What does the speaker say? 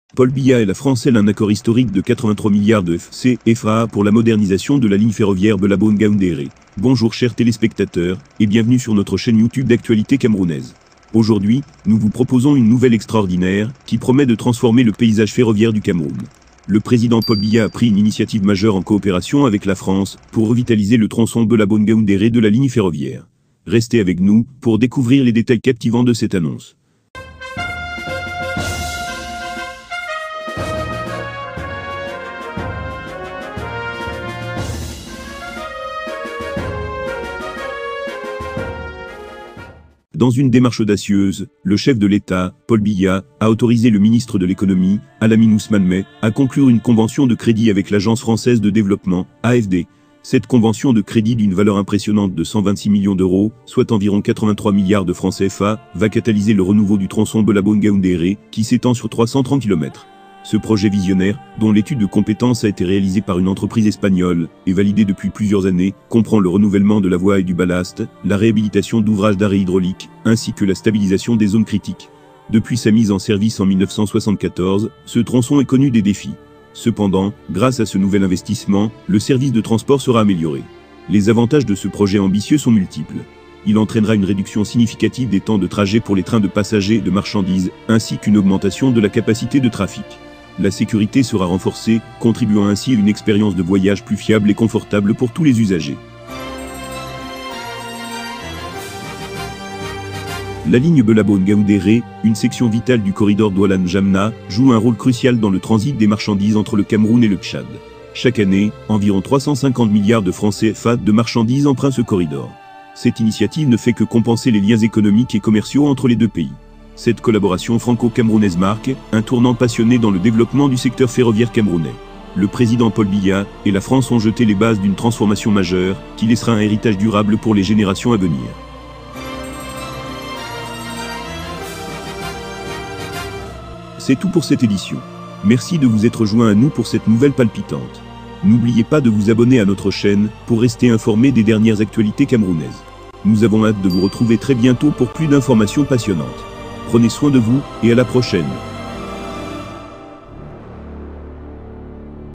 Paul Biya et la France scellent un accord historique de 83 milliards de CFA pour la modernisation de la ligne ferroviaire Belabon-Gaoundéré. Bonjour chers téléspectateurs, et bienvenue sur notre chaîne YouTube d'actualité camerounaise. Aujourd'hui, nous vous proposons une nouvelle extraordinaire, qui promet de transformer le paysage ferroviaire du Cameroun. Le président Paul Biya a pris une initiative majeure en coopération avec la France, pour revitaliser le tronçon Belabon-Gaoundéré de la ligne ferroviaire. Restez avec nous, pour découvrir les détails captivants de cette annonce. Dans une démarche audacieuse, le chef de l'État, Paul Biya, a autorisé le ministre de l'économie, Alamine Ousmane Meh, à conclure une convention de crédit avec l'Agence française de développement, AFD. Cette convention de crédit d'une valeur impressionnante de 126 millions d'euros, soit environ 83 milliards de francs CFA, va catalyser le renouveau du tronçon Belabon-Gaoundéré, qui s'étend sur 330 km. Ce projet visionnaire, dont l'étude de compétences a été réalisée par une entreprise espagnole, et validée depuis plusieurs années, comprend le renouvellement de la voie et du ballast, la réhabilitation d'ouvrages d'arrêt hydraulique, ainsi que la stabilisation des zones critiques. Depuis sa mise en service en 1974, ce tronçon est connu des défis. Cependant, grâce à ce nouvel investissement, le service de transport sera amélioré. Les avantages de ce projet ambitieux sont multiples. Il entraînera une réduction significative des temps de trajet pour les trains de passagers et de marchandises, ainsi qu'une augmentation de la capacité de trafic. La sécurité sera renforcée, contribuant ainsi à une expérience de voyage plus fiable et confortable pour tous les usagers. La ligne Belabon-Gaoundéré, une section vitale du corridor Douala-N'Djamena, joue un rôle crucial dans le transit des marchandises entre le Cameroun et le Tchad. Chaque année, environ 350 milliards de francs CFA de marchandises empruntent ce corridor. Cette initiative ne fait que compenser les liens économiques et commerciaux entre les deux pays. Cette collaboration franco-camerounaise marque un tournant passionné dans le développement du secteur ferroviaire camerounais. Le président Paul Biya et la France ont jeté les bases d'une transformation majeure qui laissera un héritage durable pour les générations à venir. C'est tout pour cette édition. Merci de vous être joint à nous pour cette nouvelle palpitante. N'oubliez pas de vous abonner à notre chaîne pour rester informé des dernières actualités camerounaises. Nous avons hâte de vous retrouver très bientôt pour plus d'informations passionnantes. Prenez soin de vous et à la prochaine.